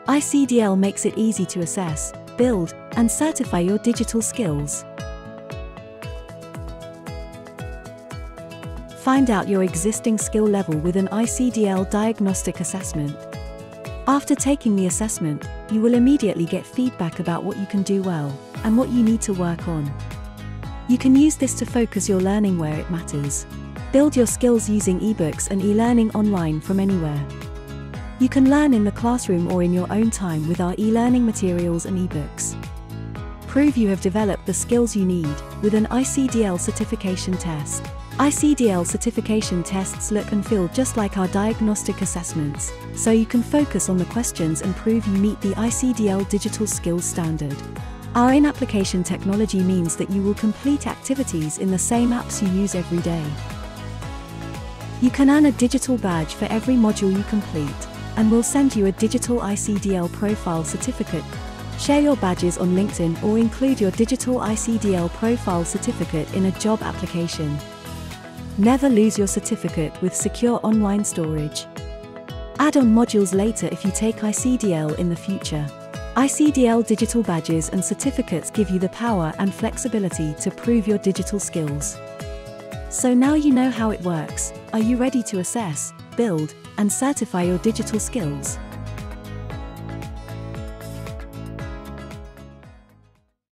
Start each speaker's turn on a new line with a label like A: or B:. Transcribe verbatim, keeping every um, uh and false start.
A: I C D L makes it easy to assess, build, and certify your digital skills. Find out your existing skill level with an I C D L diagnostic assessment. After taking the assessment, you will immediately get feedback about what you can do well, and what you need to work on. You can use this to focus your learning where it matters. Build your skills using ebooks and e-learning online from anywhere. You can learn in the classroom or in your own time with our e-learning materials and ebooks. Prove you have developed the skills you need with an I C D L certification test. I C D L certification tests look and feel just like our diagnostic assessments, so you can focus on the questions and prove you meet the I C D L digital skills standard. Our in-application technology means that you will complete activities in the same apps you use every day. You can earn a digital badge for every module you complete, and we'll send you a digital I C D L profile certificate. Share your badges on LinkedIn or include your digital I C D L profile certificate in a job application. Never lose your certificate with secure online storage. Add on modules later if you take I C D L in the future. I C D L digital badges and certificates give you the power and flexibility to prove your digital skills. So now you know how it works. Are you ready to assess, build, and certify your digital skills?